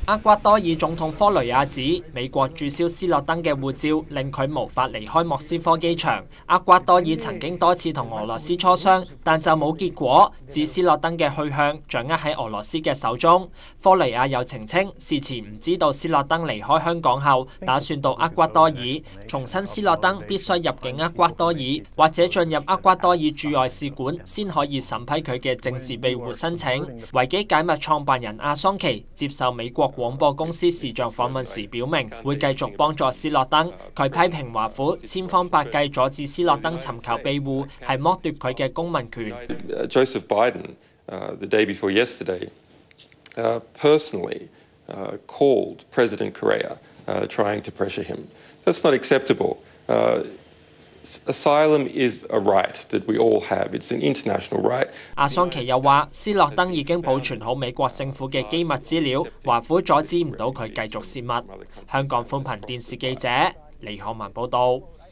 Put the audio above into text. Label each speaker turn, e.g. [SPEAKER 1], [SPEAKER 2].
[SPEAKER 1] 厄瓜多爾總統科雷亞指，美國註銷斯諾登嘅護照，令佢無法離開莫斯科機場。厄瓜多爾曾經多次同俄羅斯磋商，但就冇結果，指斯諾登嘅去向掌握喺俄羅斯嘅手中。科雷亞又澄清，事前唔知道斯諾登離開香港後，打算到厄瓜多爾，重申斯諾登必須入境厄瓜多爾或者進入厄瓜多爾駐外使館，先可以審批佢嘅政治庇護申請。維基解密創辦人阿桑奇接受美國廣播公司視像訪問時表明，會繼續幫助斯諾登。佢批評華府千方百計阻止斯諾登尋求庇護，係剝奪佢嘅公民權。
[SPEAKER 2] Joseph Biden, the day before yesterday, personally called President Correa, trying to pressure him. That's not acceptable. Asylum is a right that we all have. It's an international right.
[SPEAKER 1] 阿桑奇又話，斯諾登已經保存好美國政府嘅機密資料，華府阻止唔到佢繼續泄密。香港寬頻電視記者李漢文報道。